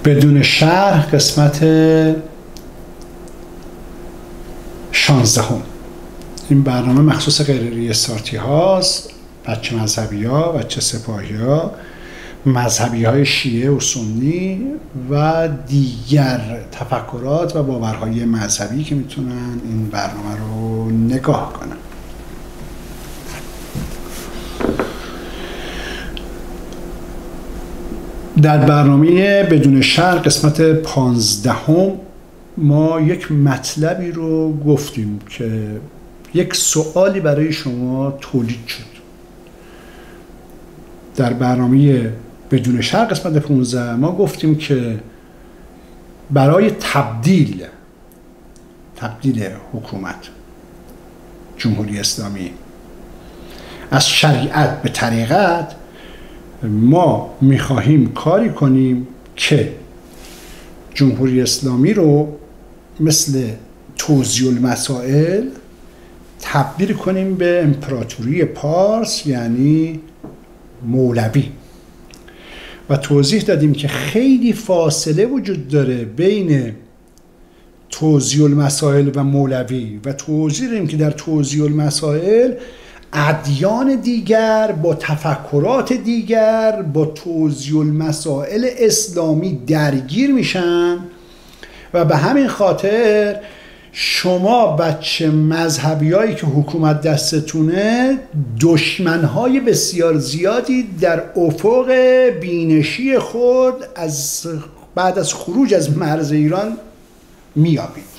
بدون شرح قسمت 16. این برنامه مخصوص غیر ریاستارتی هاست، بچه مذهبی ها، بچه سپاهی ها، مذهبی های شیعه و سنی و دیگر تفکرات و باورهای مذهبی که میتونن این برنامه رو نگاه کنن. در برنامه بدون شرح قسمت 15 ما یک مطلبی رو گفتیم که یک سوالی برای شما تولید شد. در برنامه بدون شرح قسمت 15 ما گفتیم که برای تبدیل حکومت جمهوری اسلامی از شریعت به طریقت ما میخواهیم کاری کنیم که جمهوری اسلامی رو مثل توزیع المسائل تبدیل کنیم به امپراتوری پارس، یعنی مولوی. و توضیح دادیم که خیلی فاصله وجود داره بین توزیع المسائل و مولوی و توضیح دادیم که در توزیع المسائل ادیان دیگر با تفکرات دیگر با توزیع المسائل اسلامی درگیر میشن و به همین خاطر شما بچه مذهبیایی که حکومت دستتونه دشمنهای بسیار زیادی در افق بینشی خود بعد از خروج از مرز ایران میابید.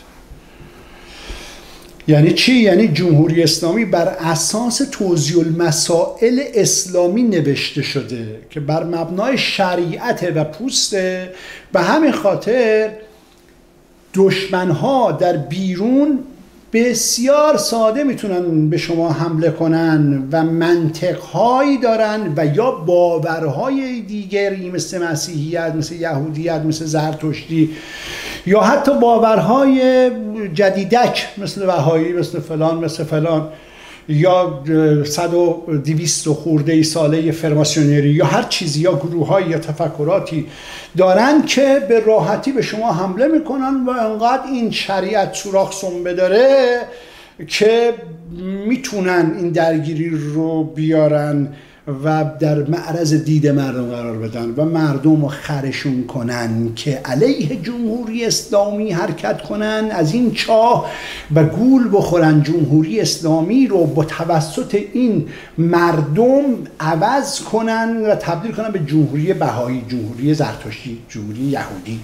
یعنی چی؟ یعنی جمهوری اسلامی بر اساس توزیع المسائل اسلامی نوشته شده که بر مبنای شریعت و پوسته. به همین خاطر دشمنها در بیرون بسیار ساده میتونن به شما حمله کنن و منطقهایی دارن و یا باورهای دیگری مثل مسیحیت، مثل یهودیت، مثل زرتشتی یا حتی باورهای جدیدک مثل بهایی، مثل فلان یا 100 و 200 خورده ساله فرماسیونری یا هر چیزی یا گروه‌های یا تفکراتی دارن که به راحتی به شما حمله میکنن و انقدر این شریعت سوراخ سنبه داره که میتونن این درگیری رو بیارن و در معرض دید مردم قرار بدن و مردم رو خرشون کنن که علیه جمهوری اسلامی حرکت کنن، از این چاه و گول بخورن جمهوری اسلامی رو با توسط این مردم عوض کنن و تبدیل کنن به جمهوری بهایی، جمهوری زرتشتی، جمهوری یهودی.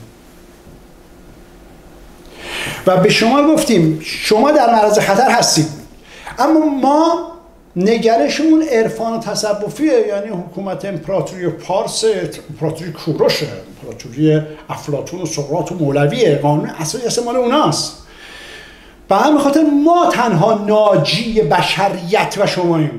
و به شما گفتیم شما در معرض خطر هستید، اما ما نگرشمون عرفان و تصوفیه، یعنی حکومت امپراتوری پارس، امپراتوری کوروشه، امپراتوری افلاطون و سقراط و مولویه، قانون اساسی مال اوناست. به همین خاطر ما تنها ناجی بشریت و شماییم.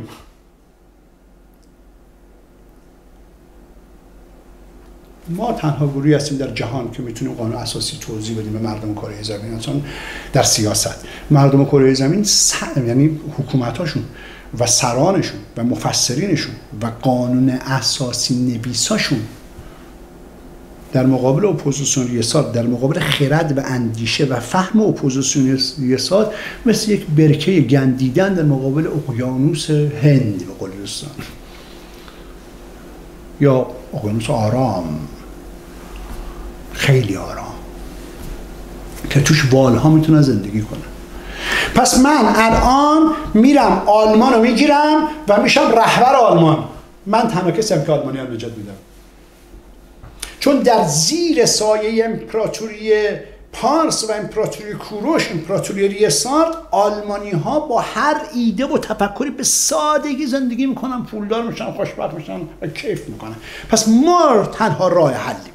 ما تنها گروهی هستیم در جهان که میتونیم قانون اساسی توضیح بدیم به مردم کره زمین. اصلا در سیاست مردم کره زمین یعنی حکومتاشون و سرانشون و مفسرینشون و قانون اساسی نویساشون در مقابل اپوزیسیونریسات، در مقابل خرد و اندیشه و فهم اپوزیسیونریسات مثل یک برکه گندیدن در مقابل اقیانوس هند به قول دوستان، یا اقیانوس آرام، خیلی آرام که توش والها میتونن زندگی کنن. پس من الان میرم آلمان رو میگیرم و میشم رهبر آلمان. من تنها کسی هم که آلمانی ها نجات میدم، چون در زیر سایه امپراتوری پارس و امپراتوری کوروش، امپراتوری ریسارد، آلمانی ها با هر ایده و تفکری به سادگی زندگی میکنن، پولدار میشن، خوشبخت میشن و کیف میکنن. پس ما تنها راه حلیم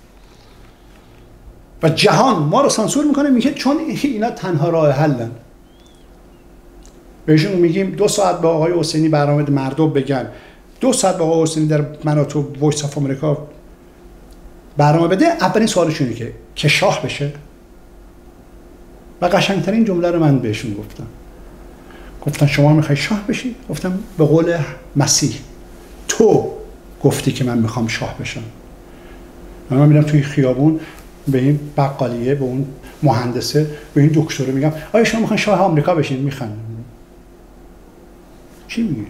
و جهان ما رو سانسور میکنه، میگه چون اینا تنها راه حلن. بهشون میگیم 2 ساعت به آقای حسینی برنامه مردم بگن، 2 ساعت به آقای حسینی در مناطق وایس آف آمریکا برنامه بده. اولین سوالشون اینه که شاه بشه. و قشنگترین جمله رو من بهشون گفتن شما میخوای شاه بشی؟ گفتم به قول مسیح تو گفتی که من میخوام شاه بشم. من میرم توی خیابون به این بقالیه، به اون مهندسه، به این دکتره میگم آیا شما میخواین شاه آمریکا بشین؟ میخندن. چی میگی؟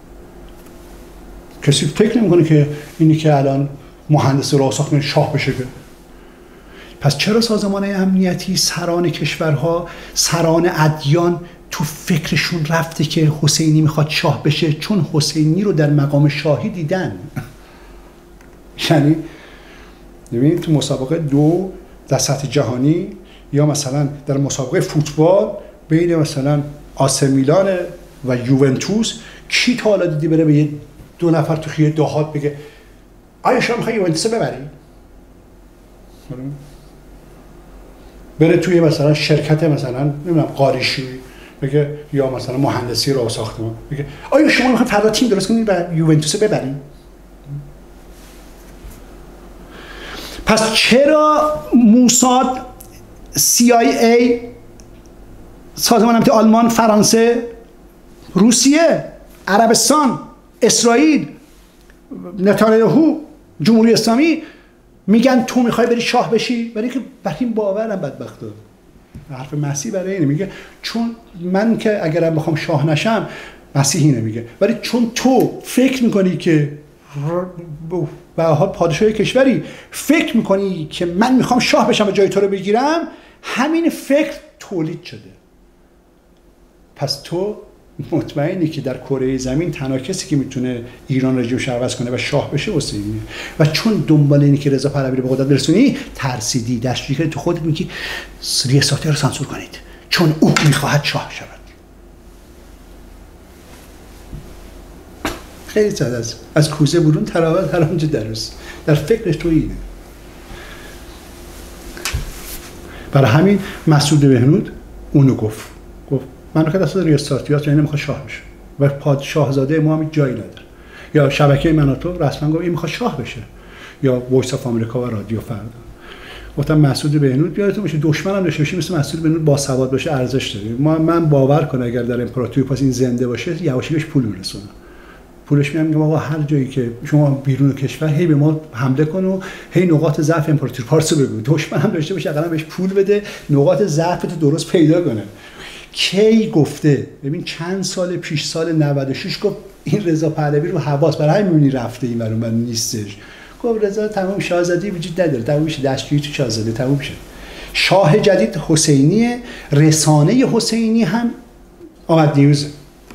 کسی فکر نمیکنه که اینی که الان مهندس راه ساخت شاه بشه. پس چرا سازمان امنیتی، سران کشورها، سران ادیان تو فکرشون رفته که حسینی میخواد شاه بشه؟ چون حسینی رو در مقام شاهی دیدن. یعنی ببینید تو مسابقه 2 در سطح جهانی یا مثلا در مسابقه فوتبال بین مثلا آس میلان و یوونتوس، کی تا حالا دیدی بره به 2 نفر تو خیه دهات بگه آیا شما میخوای یوونتوس ببری؟ بره توی مثلا شرکت مثلا نمیدونم قاریشی بگه یا مثلا مهندسی راه ساختمان بگه آیا شما میخواید فردا تیم درست کنید و یوونتوس ببرید؟ پس چرا موساد، CIA، سازمان امنیتی آلمان، فرانسه، روسیه، عربستان، اسرائیل، نتانیاهو، جمهوری اسلامی میگن تو میخوای بری شاه بشی؟ برای که برای این باورم بدبختا. حرف مسیح برای اینه، میگه چون من که اگرم بخوام شاه نشم، مسیحی نمیگه، ولی چون تو فکر میکنی که به حال پادشاه کشوری فکر میکنی که من میخوام شاه بشم و جای تو رو بگیرم، همین فکر تولید شده. پس تو مطمئنی که در کره زمین تنها کسی که میتونه ایران رژیمش عوض کنه و شاه بشه حسینیه، و چون دنبال اینی که رضا پهلوی رو به قدرت برسونی، ترسیدی، دستشویی کردی، تو خودت میگی ریاست‌ها رو سانسور کنید چون او میخواهد شاه شود. خیلی ساده است. از کوزه برون تراوت هر آنچه در فکرش تو اینه. برای همین مسعود بهنود اونو گفت مملکت اصلا ریاستیات یعنی نمیخواد شاه بشه و پادشاهزاده ما هم جایی نداره. یا شبکه مناطو رسما گفت این میخواد شاه بشه، یا وایس اف آمریکا و رادیو فردا گفتم مسعود بهنود یادتون باشه دشمنم داشته باشی مثل مسعود بهنود با سواد باشه ارزش داره. من باور کنم اگر در امپراتوری پاس این زنده باشه یواشکی بهش پول میرسونه. پولش میگم آقا هر جایی که شما بیرون کشور هی به ما حمله کن و هی نقاط ضعف امپراتوری پارس رو بگو، دشمن هم داشته باشه اقلا بهش پول بده نقاط ضعف تو درست پیدا کنه. کی گفته؟ ببین چند سال پیش، سال 96 گفت این رضا پهلوی رو حواس برای همین رفته این برون من نیستش. گفت رضا تمام شاهزادی وجود نداره، تمام میشه دستگیری تو شاهزاده تمام میشه. شاه جدید حسینی، رسانه حسینی هم آمد نیوز.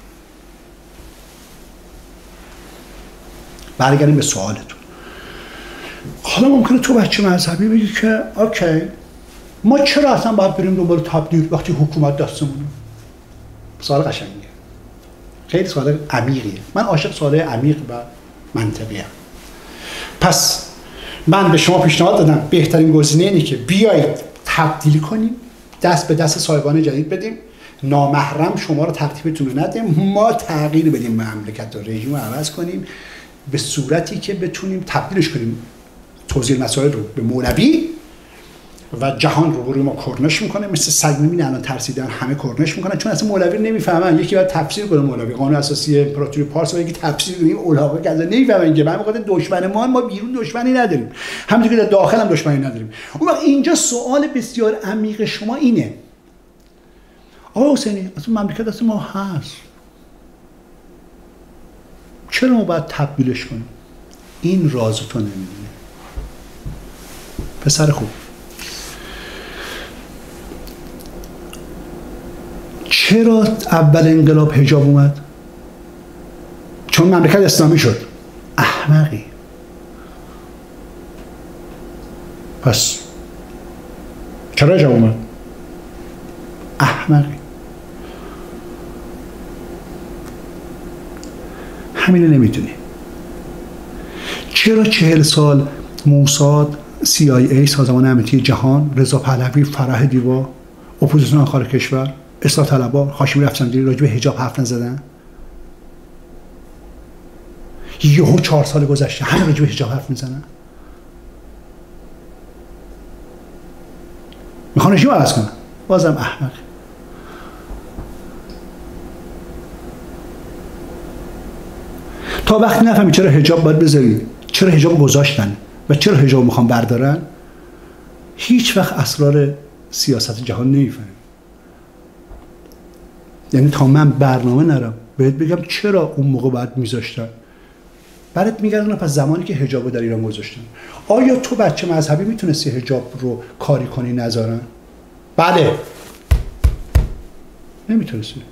برگردیم به سوالتون. حالا ممکنه تو بچه مذهبی بگی که اوکی ما چرا اصلا باید بریم دنبال تبدیل وقتی حکومت دستمونه؟ سوال قشنگیه، خیلی سوال عمیقیه. من عاشق سوال عمیق و منطقیه. پس من به شما پیشنهاد دادم بهترین گزینه اینه که بیایید تبدیل کنیم، دست به دست صاحبان جدید بدیم، نامحرم شما رو ترتیبتون رو ندیم، ما تغییر بدیم مملکت و رژیم رو عوض کنیم به صورتی که بتونیم تبدیلش کنیم توزیع مسائل رو به مولوی و جهان رو روی ما کرنش میکنه. مثل سگ میبینه الان ترسیدن همه کرنش میکنن چون اصلا مولوی رو نمیفهمن. یکی باید تفسیر کنه مولوی قانون اساسی امپراتوری پارس و یکی تفسیر کنه الاغه که نمیفهمن که من میگم دشمن ما بیرون دشمنی نداریم، همونطور که در داخل هم دشمنی نداریم. اون وقت اینجا سوال بسیار عمیق شما اینه آقا حسینی اصلا مملکت دست ما هست، چرا ما باید تبدیلش کنیم؟ این رازو تو نمیدونی پسر خوب. چرا اول انقلاب حجاب اومد؟ چون مملکت اسلامی شد. احمقی. پس چرا حجاب اومد؟ احمقی. همینو نمیدونی. چرا 40 سال موساد، CIA، سازمان امنیتی جهان، رضا پهلوی، فرح دیوا، اپوزیسیون خارج کشور، اصلاح طلبها، هاشمی رفسنجانی راجع به حجاب حرف نزدن؟ یهو 4 سال گذشته همه راجع به حجاب حرف میزنن. میخوان رژیم عوض کنن. بازم احمق. تا وقتی نفهمی چرا حجاب باید بذاری، چرا حجاب گذاشتن، و چرا حجاب میخوان بردارن؟ هیچ وقت اسرار سیاست جهان نمیفهمیم. یعنی تا من برنامه نرم بهت بگم چرا اون موقع باید میذاشتن، برات میگردن پس زمانی که حجاب رو در ایران گذاشتن. آیا تو بچه مذهبی میتونستی حجاب رو کاری کنی نذارن؟ بله. نمیتونستی.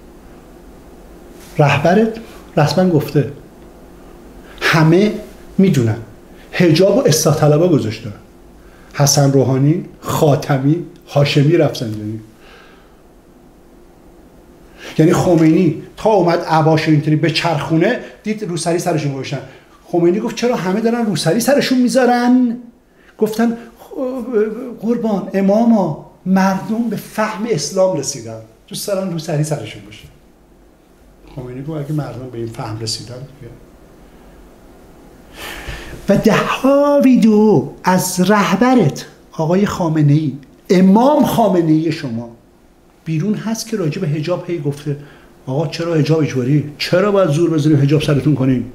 رهبرت رسما گفته همه میدونن حجاب و اصلاح طلبا گذاشتن. حسن روحانی، خاتمی، هاشمی رفسنجانی. یعنی خمینی تا اومد عباش اینطوری به چرخونه دید روسری سرشون گذاشتن. خمینی گفت چرا همه دارن روسری سرشون میذارن؟ گفتن قربان اماما مردم به فهم اسلام رسیدن، دوست دارن روسری سرشون باشه. خمینی گفت اگه مردم به این فهم رسیدن و ده ها ویدیو از رهبرت آقای خامنه‌ای، امام خامنه‌ای شما بیرون هست که راجع به حجاب هی گفته آقا چرا حجاب اجباری؟ چرا باید زور بزنیم حجاب سرتون کنیم؟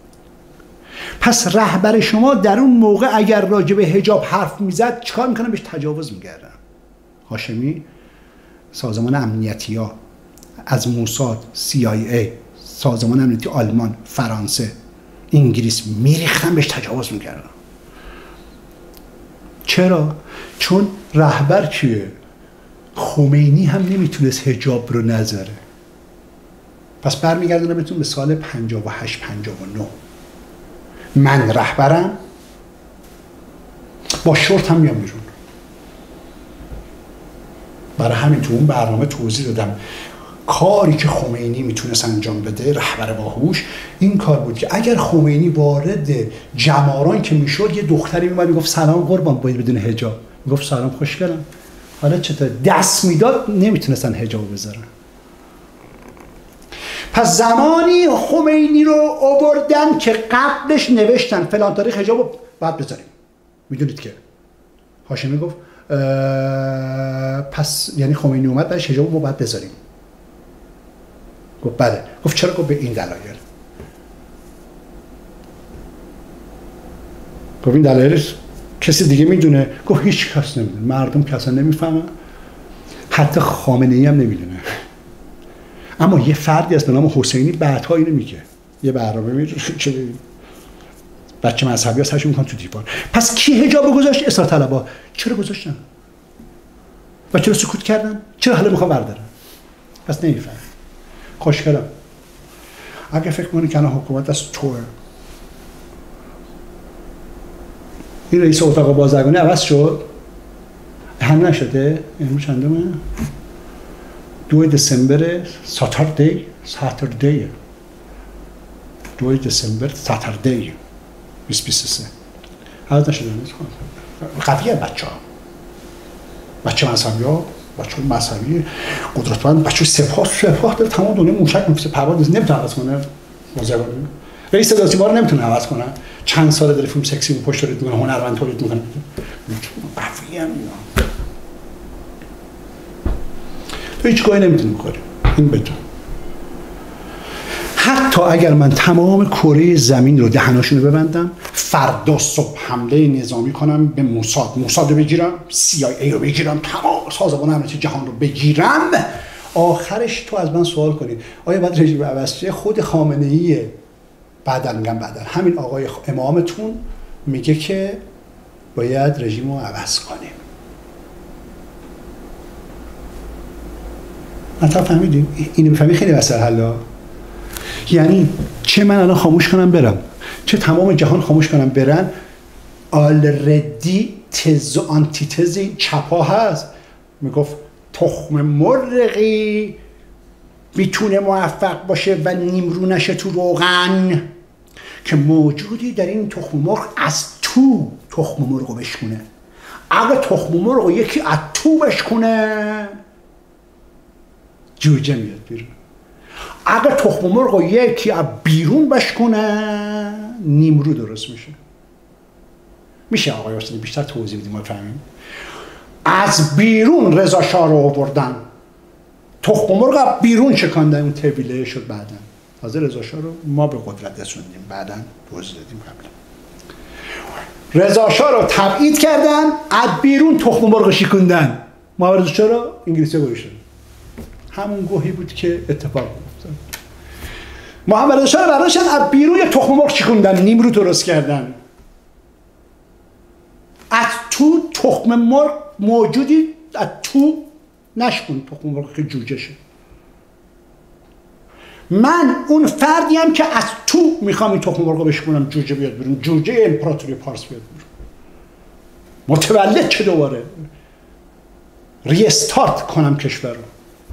پس رهبر شما در اون موقع اگر راجع به حجاب حرف میزد چیکار میکنن؟ بهش تجاوز میکردن. هاشمی سازمان امنیتی ها از موساد، CIA، سازمان امنیتی آلمان، فرانسه، انگلیس میریختن بهش تجاوز میکردن. چرا؟ چون رهبر کیه؟ خمینی هم نمیتونست حجاب رو نذاره. پس برمیگردونم بهتون به سال 58-59 من رهبرم با شورت هم میام بیرون. برای همین تو اون برنامه توضیح دادم کاری که خمینی میتونست انجام بده، رهبر باهوش، این کار بود که اگر خمینی وارد جماران که میشد یه دختری میومد میگفت سلام قربان باید بدون حجاب، میگفت سلام خوشگلم حالا چطور، دست میداد، نمیتونستن حجاب بذارن. پس زمانی خمینی رو آوردن که قبلش نوشتن فلان تاریخ حجاب رو باید بذاریم. میدونید که هاشمی گفت پس یعنی خمینی اومد برش حجاب رو باید بذاریم. گفت بله. گفت چرا؟ گفت به این دلایل. گفت این دلایلش کسی دیگه میدونه؟ گفت هیچ کس نمیدونه، مردم کسا نمیفهمن، حتی خامنه‌ای هم نمیدونه. اما یه فردی از به نام حسینی بعدها اینو میگه، یه برنامه میره که بچه مذهبی ها سرشون میکنن تو دیوار. پس کی حجاب گذاشت؟ اصلاح طلبا. چرا گذاشتن؟ و چرا سکوت کردن؟ چرا حالا میخوان بردارن؟ پس نمیفهم. خوشگلم اگه فکر کنی که الان حکومت از توه، این رئیس اتاق بازرگانی عوض شد، هم نشده. امروز چندمه؟ 2 دسامبر، ساتردی 2 دسامبر ساتردی 2023 عوض نشده. قویه بچه مذهبی ها، بچه مذهبی قدرتمند، بچه سپاه داره تمام دنیا موشک میفته پرواز نمیتونه عوض کنه. رئیس صدا سیما رو نمیتونه عوض کنه. چند ساله داره فیلم سکسی پشت تولید میکنه، هنرمند تولید میکنه. قویه هم اینا. تو هیچ کاری نمیتونی بکنی. این بدون. حتی اگر من تمام کره زمین رو دهناشون رو ببندم، فردا صبح حمله نظامی کنم به موساد رو بگیرم، CIA رو بگیرم، تمام سازمان امنیتی جهان رو بگیرم، آخرش تو از من سوال کنی آیا باید رژیم عوض شه؟ خود خامنه‌ایه بعداً میگم همین آقای امامتون میگه که باید رژیم رو عوض کنیم. مثلا فهمیدین؟ اینو میفهمی خیلی مسئله حلا. یعنی چه من الان خاموش کنم برم، چه تمام جهان خاموش کنم برن، آلردی تز و آنتیتزی چپا هست. میگفت تخم مرغی میتونه موفق باشه و نیمرو نشه تو روغن که موجودی در این تخم مرغ از تو تخم مرغو بشکونه. اگه تخم مرغو یکی از تو بشکونه جوجه میاد بیرون. اگه تخم مرغو یکی از بیرون بشکنه نیمرو درست میشه آقای حسینی بیشتر توضیح بدیم ما بفهمیم. از بیرون رضا شاه رو آوردن، تخم مرغ از بیرون شکاندن، اون طویله شد. بعدن تازه رضا شاه رو ما به قدرت رسوندیم، بعدن توضیح دادیم قبلا. رضا شاه رو تبعید کردن، از بیرون تخم مرغ شکوندن. محمد رضا شاه رو انگلیسی گذاشتن. همون گوهی بود که اتفاق افتاد. محمد رضا شاه رو برداشتن از بیرون یه تخم مرغ شکوندن، نیمرو درست کردن. از تو تخم مرغ موجودی از تو نشکن تخم مرغ که جوجه شد. من اون فردیم که از تو میخوام این تخم مرغ بشکنم جوجه بیاد بیرون، جوجه امپراتوری پارس بیاد بیرون، متولد چه دوباره ریستارت کنم کشور رو.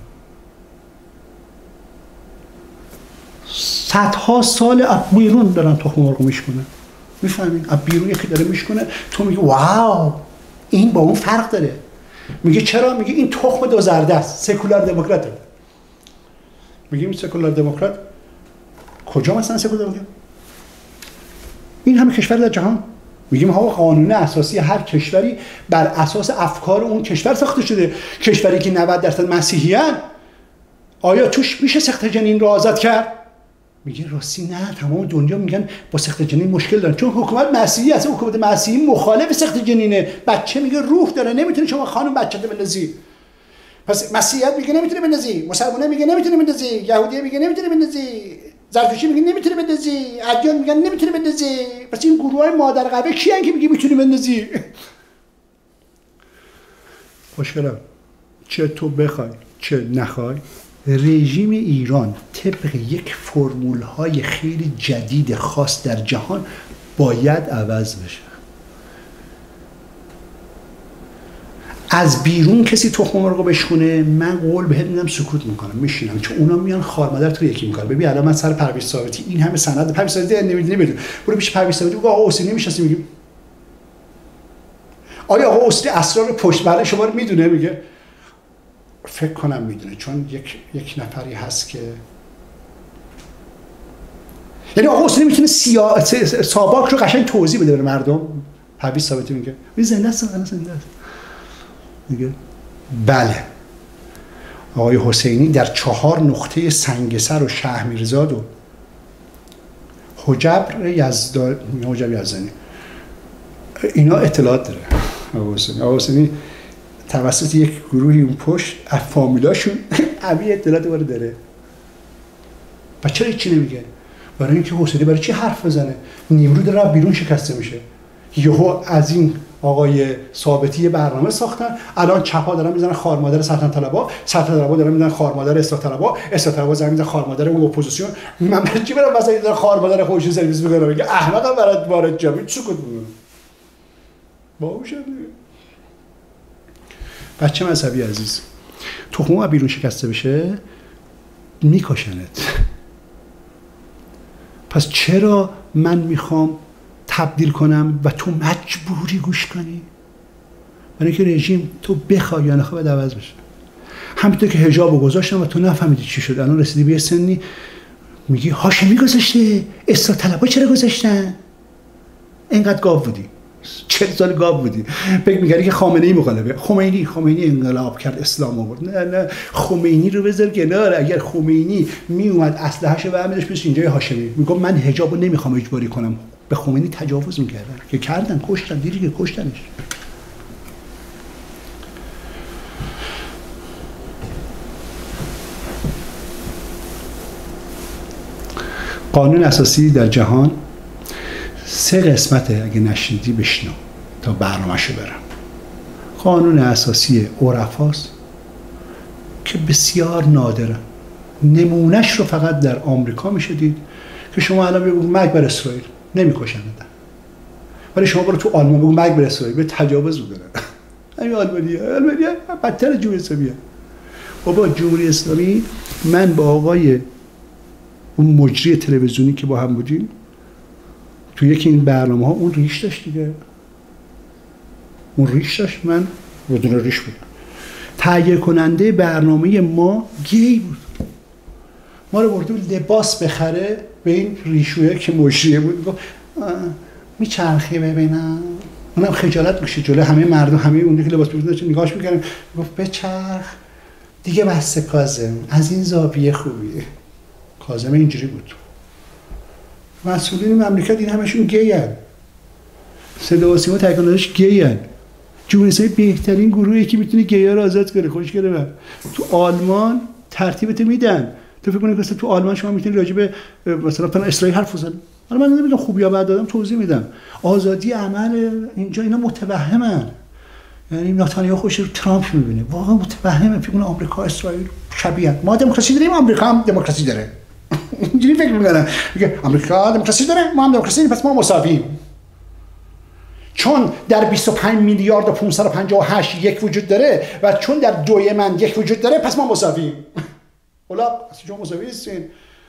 صدها سال از بیرون دارن تخم مرغ میشکنن. میفهمین؟ از بیرون یکی داره میشکنه، تو میگی واو این با اون فرق داره. میگه چرا؟ میگه این تخم دو زرده است، سکولار دموکراته. میگیم سکولار دموکرات کجا مثلا سکولار دموکرات؟ این همه کشور در جهان میگیم ها قانون اساسی هر کشوری بر اساس افکار اون کشور ساخته شده. کشوری که 90% مسیحیان، آیا توش میشه سخت جنین رو آزاد کرد؟ میگه راستی نه، تمام دنیا میگن با سخت جنین مشکل دارن چون حکومت مسیحی است. حکومت مسیحی مخالف سخت جنینه. بچه میگه روح داره، نمیتونی شما خانم بچه رو بندازی. پس مسیحیت میگه نمیتونی بندازی، مسلمانه میگه نمیتونی بندازی، یهودی میگه نمیتونی بندازی، زرتشتی میگه نمیتونی بندازی، ادیان میگن نمیتونی بندازی. پس این گروهای مادر قبه کیان که میگه میتونی بندازی؟ خوشگلم چه تو بخوای چه نخوای، رژیم ایران طبق یک فرمول‌های خیلی جدید خاص در جهان باید عوض بشه. از بیرون کسی تخم مرغ بشکونه، من قول بهت میدم سکوت میکنم، میشینم، چون اونا میان خار مادر تو یکی میکنه. ببین الان من سر پرویز ثابتی این همه سند پرویز ثابتی نمیدونی بدون، برو پیش پرویز ثابتی بگو آقا حسینی میشناسی؟ میگیم آیا آقا حسینی اسرار پشت بله شما رو میدونه؟ میگه فکر کنم میدونه، چون یک نفری هست که یعنی آقا حسینی میتونه ساباک رو قشنگ توضیح بده به مردم. پرویز ثابتی میگه زنده است، زنده است. میگه بله آقای حسینی در 4 نقطه سنگسر و شهرمیرزاد و حجب یزدانی اینا اطلاعات داره. آقای حسینی توسط یک گروهی اون پشت از فامیلاشون همین اطلاعات رو داره. و چرا چی نمیگه؟ برای اینکه حسینی برای چی حرف بزنه؟ نیمرو داره بیرون شکسته میشه. یهو از این آقای ثابتی برنامه ساختن، الان چپا دارن میزنن خار مادر سلطنت طلبا، سلطنت طلبا دارن میزنن خار مادر اصلاح طلبا، اصلاح طلبا دارن میزنن خار مادر اون اپوزیسیون. من چی برام واسه این خار مادر خودش سرویس میکنه؟ میگه احمقا برات وارد جامعه چی کد بود؟ باوشه بچه مذهبی عزیز، تخمه بیرون شکسته بشه میکشنت. پس چرا من میخوام تبدیل کنم و تو مجبوری گوش کنی؟ برای اینکه رژیم تو بخوای یا نخوای باید عوض بشه. همینطور که حجابو گذاشتم و تو نفهمیدی چی شد، الان رسیدی به سنی میگی هاشمی گذاشته، اصلاح طلبها چرا گذاشتن؟ اینقدر گاو بودی، 40 سال گاو بودی، فکر می‌کردی که خامنه‌ای مخالفه. خمینی انقلاب کرد، اسلام آورد. نه خمینی رو بذار کنار. اگر خمینی میومد اسلحه‌شو برمی‌داشت پیش اینجای هاشمی میگم من حجابو نمیخوام اجباری کنم، به خمینی تجاوز میکردن که کردن، کشتن، دیدی که کشتنش. قانون اساسی در جهان 3 قسمته، اگه نشنیدی بشنو تا برنامه‌شو برم. قانون اساسی عرفاست که بسیار نادره، نمونهش رو فقط در آمریکا میشه دید که شما الان بگو مرگ بر اسرائیل، نمیکشن، ولی شما برو تو آلمان بگو مرگ بر اسرائیل، به تجاوز میکنن. همین آلمانیه بدتر جمهوری اسلامیه. بابا جمهوری اسلامی، من با آقای اون مجری تلویزیونی که با هم بودیم تو یکی این برنامه ها، اون ریش داشت دیگه، اون ریش داشت، من بدون ریش بودم. تهیه کننده برنامه ما گی بود، ما رو برده بود لباس بخره به این ریشویه که مجریه بود، گفت میچرخی ببینم، اونم خجالت میشه جلوی همه مردم، همه اون که لباس پوشیده نگاهش میکردن، گفت بچرخ دیگه، بس کاظم از این زاویه خوبیه. کاظم اینجوری بود. مسئولین مملکت این همشون گی هست. صدا و سیما تکنولوژیش گیان. جمهوری اسلامی بهترین گروهی که میتونه گیا رو آزاد کنه. خوشگله من. تو آلمان ترتیبت میدن. تو فکر کنید مثلا تو آلمان شما میتونید راجع به مثلا فلان اسرائیل حرف بزنید. حالا من نمیگم خوب یا بد، دادم توضیح میدم. آزادی عمل اینجا اینا متوهمن. یعنی نتانیاهو خوش رو ترامپ میبینه. واقعا متوهمه. فکر کنه آمریکا اسرائیل شبیه. ما دموکراسی داریم، آمریکا هم دموکراسی داره. اینجوری فکر میکنن. میگه آمریکا دموکراسی داره، ما هم دموکراسی داریم، پس ما مساویم. چون در 25 میلیارد و 558 یک وجود داره و چون در 2 من یک وجود داره، پس ما مساویم. حالا شما مساوی هستین.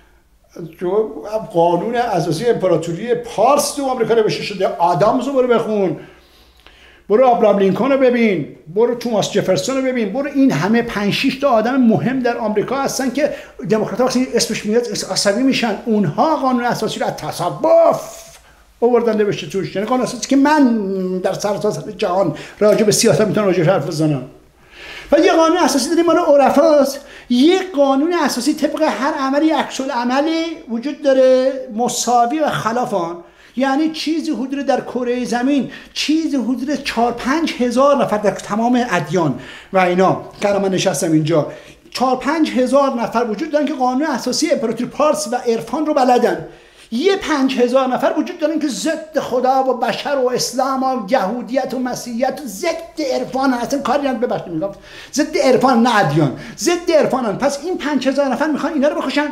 قانون اساسی امپراتوری پارس تو آمریکا نوشته شده. آدامز رو برو بخون، برو ابراهام لینکلن رو ببین، برو توماس جفرسون رو ببین، برو این همه 5-6 تا آدم مهم در آمریکا هستن که دموکرات‌ها وقتی اسمش میاد عصبی میشن. اونها قانون اساسی رو از تصادف آوردن نوشته توش. یعنی قانون اساسی که من در سرتاسر جهان راجع به سیاست میتونم راجعش حرف بزنم. و یه قانون اساسی داریم مال عرفاست. یه قانون اساسی طبق هر عملی عکس العملی وجود داره، مساوی و خلاف آن. یعنی چیزی حدود در کره زمین چیزی حدود 4-5 هزار نفر در تمام ادیان و اینا که من نشستم اینجا 4-5 هزار نفر وجود دارن که قانون اساسی امپراتوری پارس و عرفان رو بلدن. یه 5,000 نفر وجود دارن که ضد خدا و بشر و اسلام و یهودیت و مسیحیت و ضد عرفان هستن. کاری هم ببخشید میگم ضد عرفان نه ادیان، ضد عرفانن. پس این 5,000 نفر میخوان اینا رو بکشن.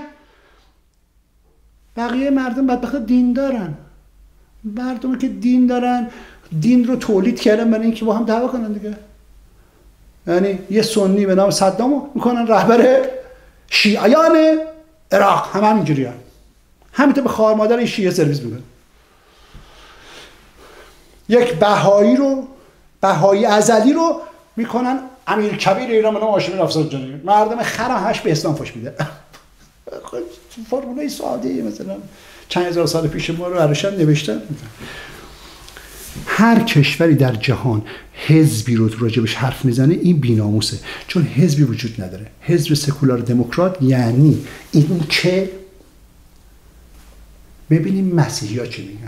بقیه مردم بدبخت دین دارن. مردمی که دین دارن دین رو تولید کردن برای اینکه با هم دعوا کنن دیگه. یعنی یه سنی به نام صدامو میکنن رهبر شیعیان عراق. هم همینجوریه. همینطور به خواهر مادر این شیعه سرویس میکنن. یک بهایی ازلی رو میکنن امیر کبیر ایران به نام هاشمی رفسنجانی. مردم خرم به اسلام فوش میده. فرمولای ساده ای مثلا چند هزار سال پیش ما رو عرشان نوشتن. هر کشوری در جهان حزبی رو راجبش حرف میزنه این بی‌ناموسه، چون حزبی وجود نداره. حزب سکولار دموکرات یعنی این که ببینیم مسیحی ها چی میگن،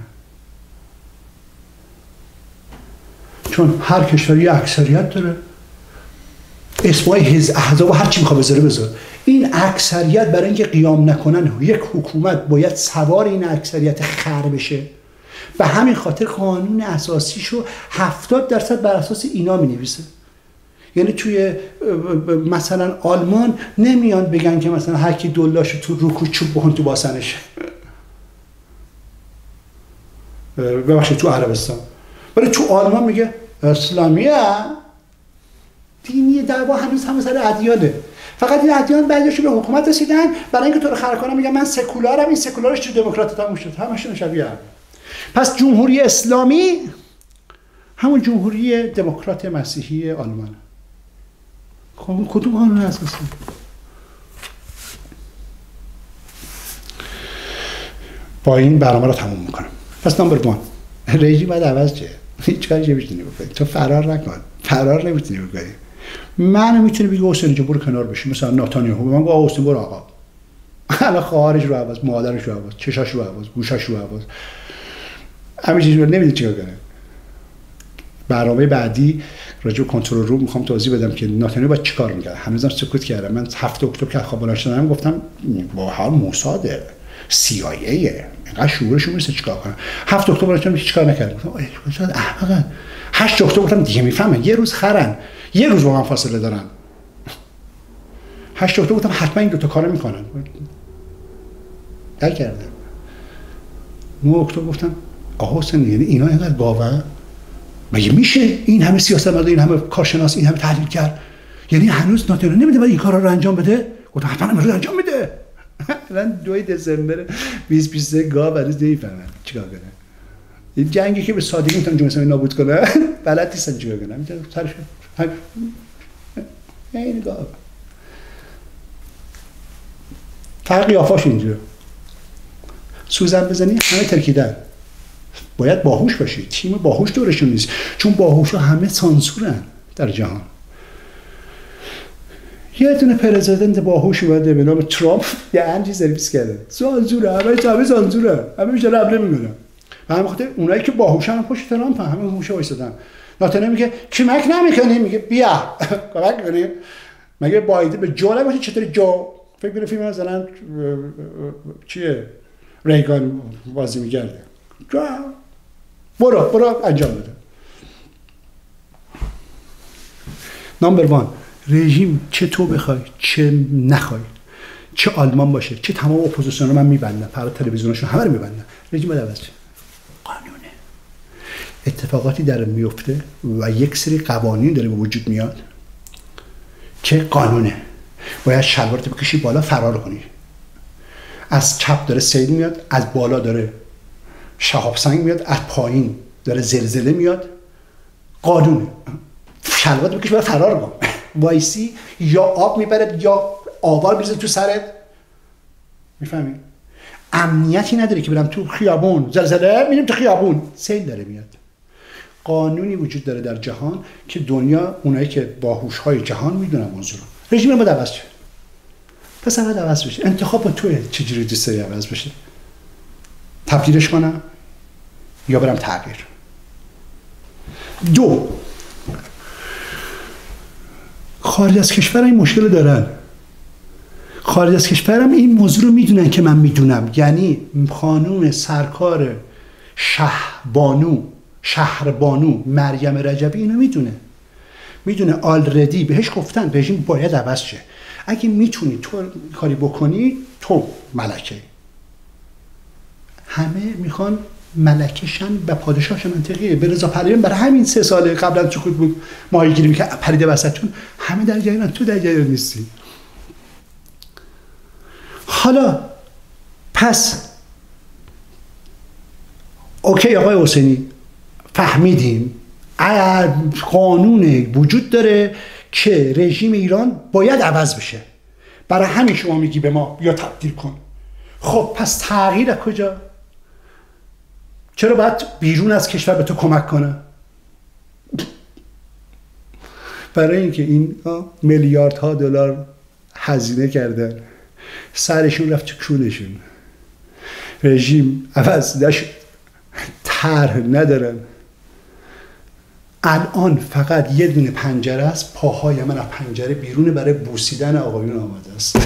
چون هر کشوری اکثریت داره، اسمای حزب احزاب هر چی میخواد بذاره. این اکثریت برای اینکه قیام نکنن یک حکومت باید سوار این اکثریت خر بشه و همین خاطر قانون اساسیشو 70% بر اساس اینا مینویسه. یعنی توی مثلا آلمان نمیان بگن که مثلا هر کی دلاشو تو روکو چوب بکن تو باسنش. ببخشید تو عربستان، ولی تو آلمان میگه اسلامیه دینی. دعوا هنوز هم سر ادیانه. فقط این ادیان بعضیش به حکومت رسیدن برای اینکه تو رو خر کنن میگن من سکولارم، این سکولارش تو دموکرات تموم شد. همشون شبیه هم. پس جمهوری اسلامی همون جمهوری دموکرات مسیحی آلمان. کدوم قانون اساسی؟ با این برنامه رو تموم میکنم. پس نمبر 1 رژیم باید عوض شه. هیچ کاری نمیتونی بکنی. تو فرار نکن. فرار نمیتونی بکنی. من میتونی بگی حسین جو برو کنار بشی، مثلا نتانیاهو به من گفت حسین برو آقا. الان خواهرش رو عوض، مادرش رو عوض، چشاش رو عوض، گوشاش رو عوض. همین چیزا نمیدونی چیکار کنه. برنامه بعدی راجع به کنترل روم میخوام توضیح بدم که نتانیاهو باید چیکار میکرد. هنوزم سکوت کردم. من 7 اکتبر که خواب بلند شدم گفتم با حال موساده، CIA اینقدر شعورشون نیست چیکار کنه. 7 اکتبر رفتم هیچ کار نکردم. گفتم ای شاید احمقن. 8 اکتبر گفتم دیگه میفهمن یه روز خرن، یه روز با من فاصله دارن. 8 اکتبر گفتم حتما این دو تا کارو میکنن. در کردم. 9 اکتبر گفتم آها حسین یعنی اینا اینقدر گاوه؟ مگه میشه این همه سیاستمدار، این همه کارشناس، این همه تحلیل کرد؟ یعنی هنوز نتانیاهو نمیده باید این کارا رو انجام بده؟ گفتم حتما امروز انجام میده. الان 2 دسامبر 2023 گاو هنوز نمیفهمن چیکار کنه. این جنگی که به سادگی میتونن جمهوری اسلامی نابود کنه بلد نیستن چیکار کنن. میتونن سرش این گاو فرق قیافاش اینجوره. سوزن بزنی همه ترکیدن. باید باهوش باشی. تیم باهوش دورشون نیست، چون باهوشا همه سانسورن در جهان. یه دونه پرزیدنت باهوش اومده به نام ترامپ یه انجی سرویس کرده. سانسوره، همه سانسوره. همه میشه حمله میکنن. و همین خاطر اونایی که باهوشن پشت ترامپ همین هوش وایسادن. ناتانیاهو میگه کمک نمیکنی، میگه بیا کمک کنیم. مگه بایدن به جو نگفتی چطوری جو؟ فکر کنم فیلم مثلا چیه ریگان بازی میگرده، برو انجام بده. نمبر وان، رژیم چه تو بخوای چه نخوای، چه آلمان باشه چه تمام اپوزیسیون رو من میبندم، فردا تلویزیوناشون همه رو میبندم، رژیم باید عوض شه. قانونه اتفاقاتی در میفته و یک سری قوانین داره به وجود میاد که قانونه، باید شلوارت بکشی بالا فرار کنی. از چپ داره سیل میاد، از بالا داره شهاب سنگ میاد، از پایین داره زلزله میاد. قانونه شلوارت بکش باید فرار کن. وایسی یا آب میبرد یا آوار میزه تو سرت. میفهمی؟ امنیتی نداره که برم تو خیابون، زلزله میریم تو خیابون، سیل داره میاد. قانونی وجود داره در جهان که دنیا اونایی که باهوش‌های جهان میدونن موضوع رو. رژیم ما عوض شد. پس اول عوض بشه. انتخاب توئه چجوری دوست داری عوض بشه. تبدیلش کنم یا برم تغییر. دو، خارج از کشور این مشکل دارن. خارج از کشورم این موضوع رو میدونن که من میدونم. یعنی خانوم سرکار شهربانو مریم رجبی اینو میدونه آلردی بهش گفتن رژیم باید عوض شه. اگه میتونی تو کاری بکنی تو ملکه. همه میخوان ملکه‌شن و پادشاهش منطقیه. به رضا پهلوی برای همین 3 سال قبل از سقوط بود ماهیگیری میکرد، پریده وسطتون. همه در جریان، تو در جریان نیستی. حالا پس اوکی آقای حسینی، فهمیدیم قانون وجود داره که رژیم ایران باید عوض بشه، برای همین شما میگی به ما بیا تبدیل کن. خب پس تغییر از کجا؟ چرا باید بیرون از کشور به تو کمک کنه؟ برای اینکه این میلیاردها دلار هزینه کردن، سرشون رفت تو کولشون، رژیم عوض نشد، طرح ندارن. الان فقط یه دونه پنجره است، پاهای من از پنجره بیرونه، برای بوسیدن آقایون آماده است.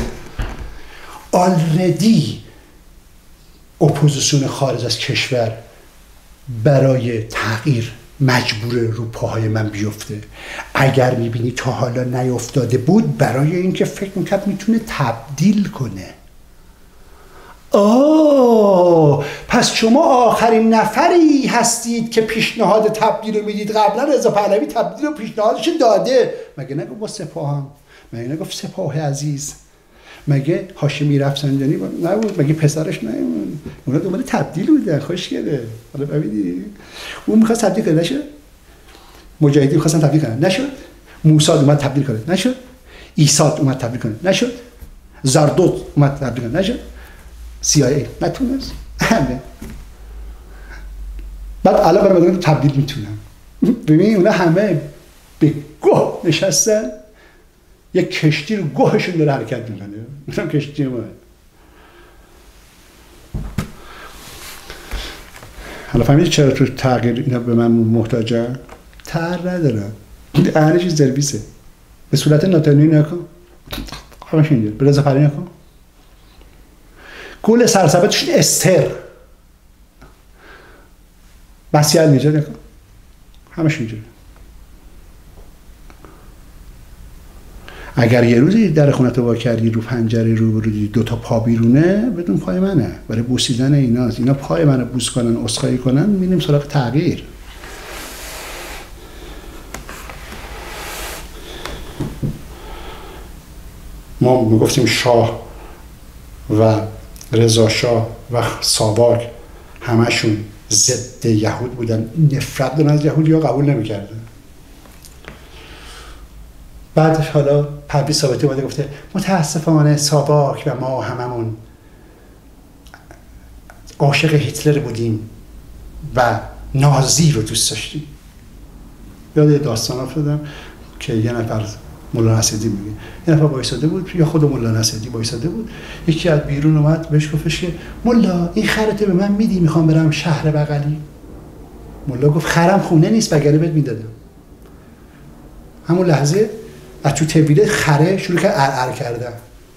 آلردی اپوزیسیون خارج از کشور برای تغییر مجبور رو پاهای من بیفته. اگر میبینی تا حالا نیفتاده بود، برای اینکه فکر میکرد میتونه تبدیل کنه. پس شما آخرین نفری هستید که پیشنهاد تبدیل رو میدید. قبلا رضا پهلوی تبدیل رو پیشنهادش داده. مگه نگفت با سپاهم؟ مگه نگفت سپاه عزیز؟ مگه هاشمی رفسنجانی نبود؟ مگه پسرش نبود؟ اونا دنبال تبدیل بودن. خوشگله. حالا ببینید اون میخواست تبدیل کنه، نشد. مجاهدین میخواستن تبدیل کنه، نشد. موسی اومد تبدیل کنه، نشد. عیسی اومد تبدیل کنه، نشد. زردوت اومد تبدیل کنه، نشد. CIA نتونست. همه بعد الان برای تبدیل میتونن. ببین اونا همه به گوه نشستن، یک کشتی رو گوهشون داره حرکت میکنه. مثلا کشتی ما. حالا فهمیدی چرا تو تغییر اینا به من محتاجن؟ تغییر ندارن. همه چیز سرویسه. به صورت ناتانیاهو نکن. همش اینجوری. به رضا پهلوی نکن. گل سرسبدشون استر. بسیار نجات نکن. همش اینجوری. اگر یه روزی در خونت رو وا کردی، رو پنجره رو دیدی 2 تا پا بیرونه، بدون پای منه، برای بوسیدن ایناست. اینا پای منو بوس کنن، عذرخواهی کنن، میریم سراغ تغییر. ما میگفتیم شاه و رضا شاه و ساواک همشون ضد یهود بودن، نفرت دارن از یهودی ها، قبول نمیکردن. بعدش حالا پرویز ثابتی اومده گفته متاسفانه ساواک و ما هممون عاشق هیتلر بودیم و نازی رو دوست داشتیم. یاد داستان افتادم که یه نفر مولانا نصیرالدین میگه یه نفر وایساده بود یا خود مولانا نصیرالدین وایساده بود، یکی از بیرون اومد بهش گفتش که مولا این خرته به من میدی میخوام برم شهر بغلی. مولا گفت خرم خونه نیست وگرنه بهت میدادم. همون لحظه از تو طویله خره شروع کرد ارعر کردن.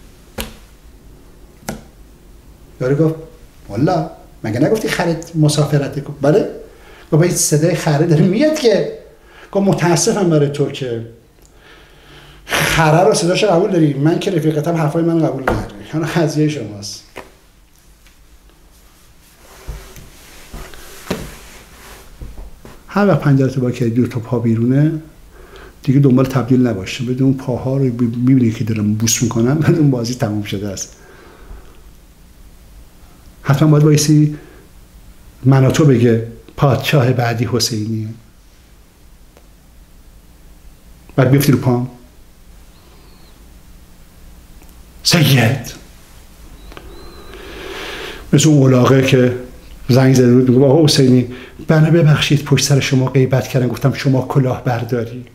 یارو گفت مولا مگه نگفتی خرت مسافرته؟ گفت بله. گفت این صدای خره داره میاد که. گفت متاسفم برای تو که خره رو صداش قبول داری، من که رفیقتم حرفای من قبول نداری. یعنی قضیه شماست. هر وقت پنجره‌تو با کردی دو تا پا بیرونه دیگه دنبال تبدیل نباشه، بدون اون پاها رو میبینی که دارم بوس میکنم، بدون بازی تموم شده است. حتما باید بایستی من و تو بگه پادشاه بعدی حسینیه، بعد بیفتی رو پام سید. مثل اون علاقه که زنگ زده بود میگه آقا حسینی بنده ببخشید پشت سر شما غیبت کردم، گفتم شما کلاه برداری،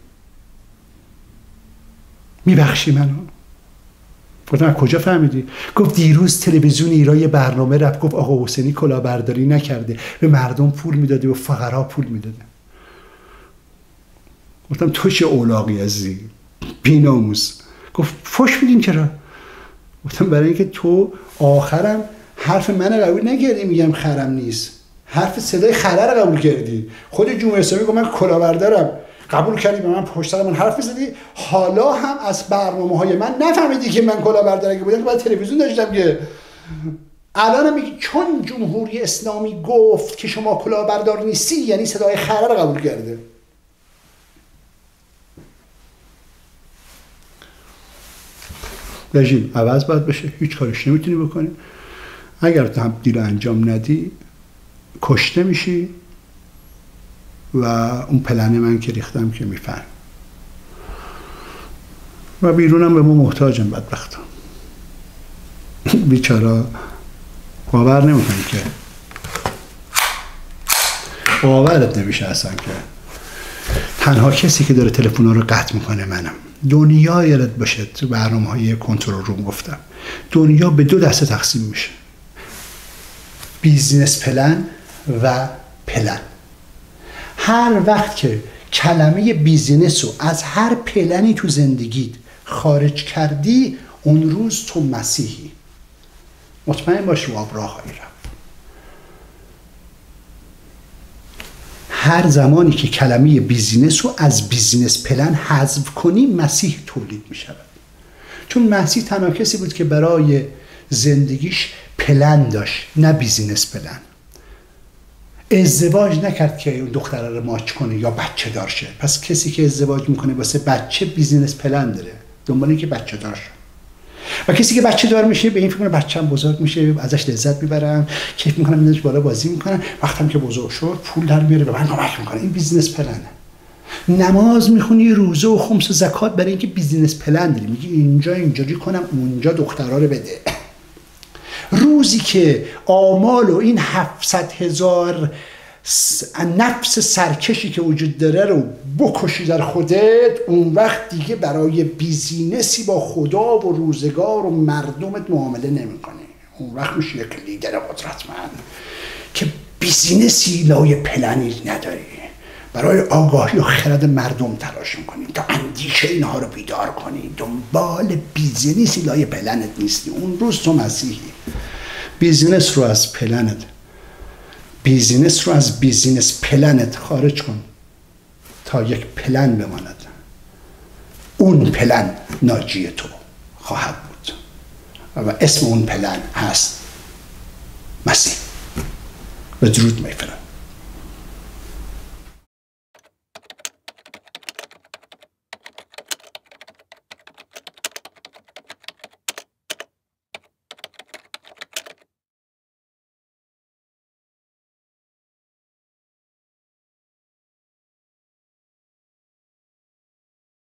میبخشی منو؟ گفتم از کجا فهمیدی؟ گفت دیروز تلویزیون ایران یه برنامه رفت گفت آقا حسینی کلاهبرداری نکرده، به مردم پول میداده و فقرا پول میداده. گفتم تو چه اولاقی ازی بی‌ناموس. گفت فوش میدین چرا؟ گفتم برای اینکه تو آخرم حرف من قبول نکردی میگم خرم نیست، حرف صدای خره رو قبول کردی. خود جمهوری اسلامی گفت من کلاهبردارم، قبول کردی، به من پشت سر من حرف زدی، حالا هم از برنامه‌های من نفهمیدی که من کلاهبردار بودم که باید تلویزیون داشتم که. الان میگی چون جمهوری اسلامی گفت که شما کلاهبردار نیستی یعنی صدای خره رو قبول کرده. رژیم عوض باید بشه، هیچ کارش نمیتونی بکنی. اگر تبدیل انجام ندی کشته میشی و اون پلن من که ریختم که میفهم و بیرونم به ما محتاجم بدبختم. بیچاره باور نمیکنی که باورت نمیشه اصلا که تنها کسی که داره تلفن‌ها رو قطع میکنه منم. دنیا یادت باشه تو برنامه‌های کنترل روم گفتم دنیا به دو دسته تقسیم میشه، بیزینس پلن و پلن. هر وقت که کلمه بیزینس رو از هر پلنی تو زندگیت خارج کردی اون روز تو مسیحی. مطمئن باش رو آب راه خواهی رفت. هر زمانی که کلمه بیزینس رو از بیزینس پلن حذف کنی مسیح تولید می شود. چون مسیح تنها کسی بود که برای زندگیش پلن داشت نه بیزینس پلن. ازدواج نکرد که اون دختره رو ماچ کنه یا بچه دار شه. پس کسی که ازدواج میکنه واسه بچه بیزینس پلن داره، دنبال اینکه بچه دار شه. و کسی که بچه دار میشه به این فکر کنه بچه‌م بزرگ میشه ازش لذت میبرم، کیف میکنم، میذارمش بالا بازی میکنم، وقتم که بزرگ شد پول در میاره به من کمک میکنه. این بیزینس پلنه. نماز میخونی، روزه و خمس و زکات برای اینکه بیزینس پلن داری، میگی اینجا اینجوری کنم اونجا دخترا رو بده. روزی که آمال و این 700,000 نفس سرکشی که وجود داره رو بکشی در خودت، اون وقت دیگه برای بیزینسی با خدا و روزگار و مردمت معامله نمی‌کنی. اون وقت میشه یک لیدر قدرتمند که بیزینسی لای پلنی نداری، برای آگاهی و خرد مردم تلاش می‌کنی تا اندیشه اینها رو بیدار کنی. دنبال بیزینسی لای پلنت نیستی. اون روز تو مسیحی. بیزینس رو از پلنت، بیزینس رو از بیزینس پلنت خارج کن تا یک پلن بماند. اون پلن ناجی تو خواهد بود و اسم اون پلن هست مسیح. و درود میفرستم.